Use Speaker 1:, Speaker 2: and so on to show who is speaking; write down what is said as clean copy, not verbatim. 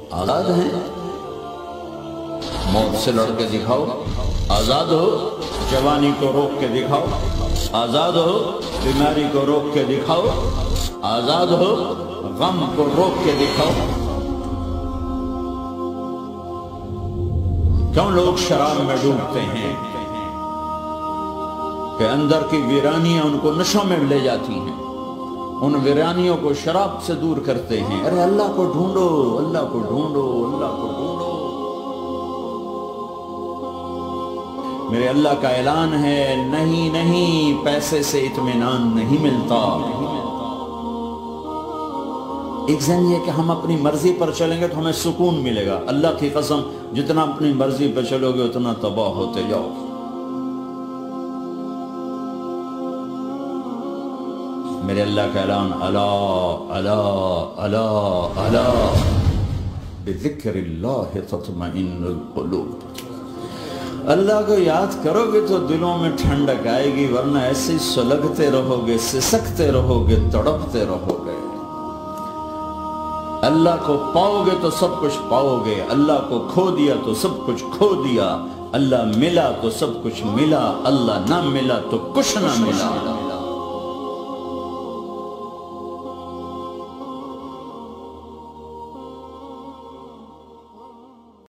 Speaker 1: آزاد ہیں، موت سے لڑ کے دکھاؤ، آزاد ہو، جوانی کو روک کے دکھاؤ، آزاد ہو، بیماری کو روک کے دکھاؤ، آزاد ہو، غم کو روک کے دکھاؤ۔ کیوں لوگ شراب میں ڈوبتے ہیں کہ اندر کی ویرانیاں ان کو نشوں میں لے جاتی ہیں، ان ویرانیوں کو شراب سے دور کرتے ہیں۔ ارے اللہ کو ڈھونڈو، اللہ کو ڈھونڈو، اللہ کو ڈھونڈو۔ میرے اللہ کا اعلان ہے، نہیں نہیں، پیسے سے اطمینان نہیں ملتا۔ ایک ذہن یہ کہ ہم اپنی مرضی پر چلیں گے تو ہمیں سکون ملے گا۔ اللہ کی قسم، جتنا اپنی مرضی پر چلو گے اتنا تباہ ہوتے جاؤ۔ میرے اللہ کا اعلان، الا الا الا الا بذکر اللہ تطمئن القلوب۔ اللہ کو یاد کرو گے تو دلوں میں ٹھنڈک آئے گی، ورنہ ایسے ہی سلگتے رہو گے، سسکتے رہو گے، تڑپتے رہو گے۔ اللہ کو پاؤ گے تو سب کچھ پاؤ گے، اللہ کو کھو دیا تو سب کچھ کھو دیا، اللہ ملا تو سب کچھ ملا، اللہ نہ ملا تو کچھ نہ ملا۔